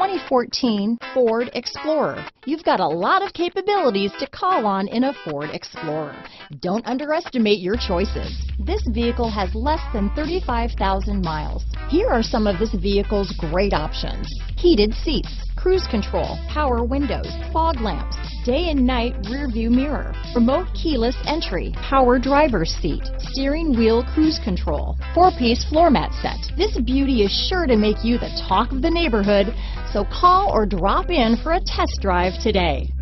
2014 Ford Explorer. You've got a lot of capabilities to call on in a Ford Explorer. Don't underestimate your choices. This vehicle has less than 35,000 miles. Here are some of this vehicle's great options: heated seats, cruise control, power windows, fog lamps, day and night rear view mirror, remote keyless entry, power driver's seat, steering wheel cruise control, 4-piece floor mat set. This beauty is sure to make you the talk of the neighborhood, so call or drop in for a test drive today.